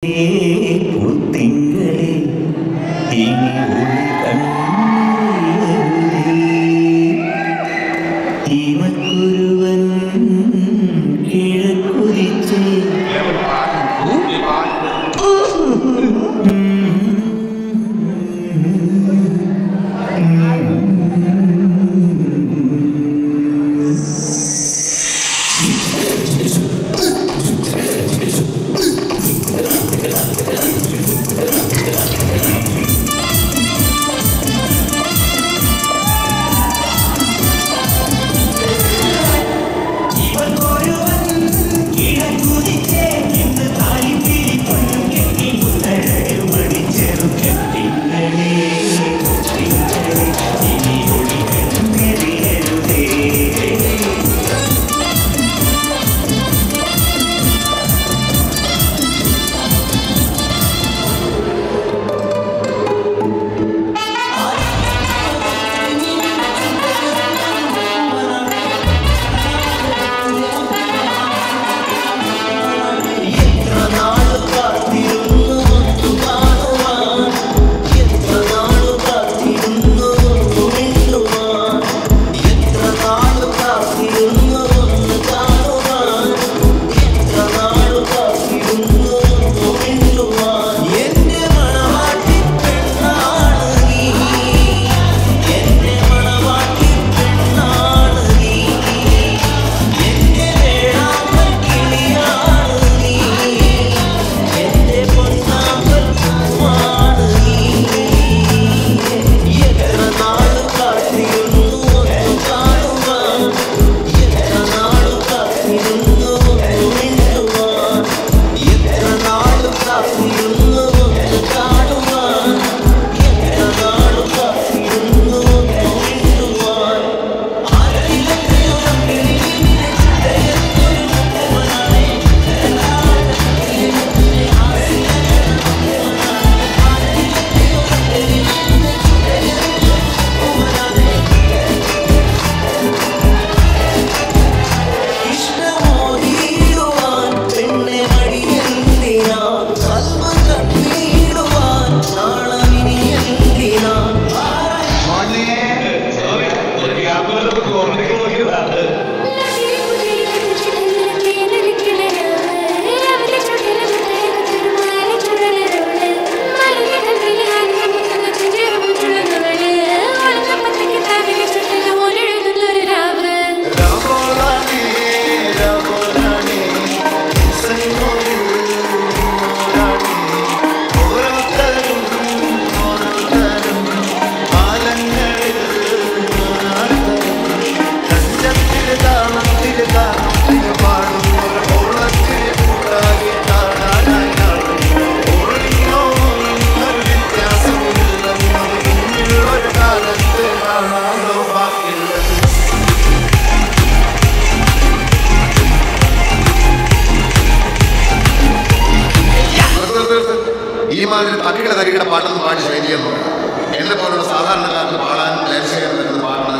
തരികിട പാട്ടൊന്നും പാടി ശൈലിയെന്നു എന്നെ പോലുള്ള സാധാരണക്കാർക്ക് പാടാൻ ലേശകരം വരുന്ന പാട്ടാണ്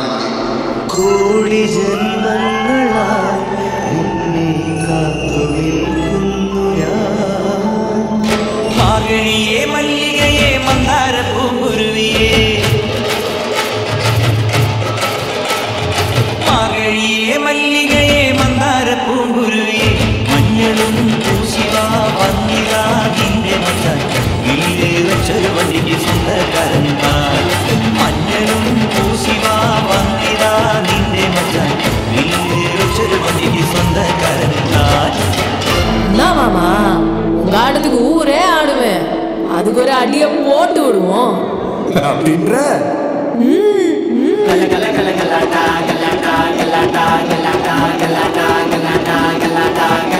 കോടി ജന്മങ്ങളായി നിന്നെ കാത്തുനിൽക്കുന്നു ഞാൻ. മാർഗഴിയേ മല്ലികയെ മന്ദാര പൂങ്കുരുവിയേ, മാർഗഴിയേ മല്ലികയെ മന്ദാര പൂങ്കുരുവിയേ, മഞ്ഞളും പൂശിവാ വന്നിതാ നിന്റെ മച്ചാൻ വീട് വെച്ചൊരു വണ്ടിക്ക് സ്വന്തക്കാരൻ താൻ. മഞ്ഞളും പൂശിവാ വന്നിതാ നിന്റെ മച്ചാൻ വീട് വെച്ചൊരു വണ്ടിക്ക് സ്വന്തക്കാരൻ താൻ. மாமா உங்க ஆட்டத்துக்கு ஊரே ஆடுவேன், அதுக்கு ஒரு அடிய போட்டு விடுவோம் அப்படின்ற. கல கல கல கலாட்டா கலாட்டா கலாட்டா கலாட்டா கலாட்டா கலாட்டா கலாட்டா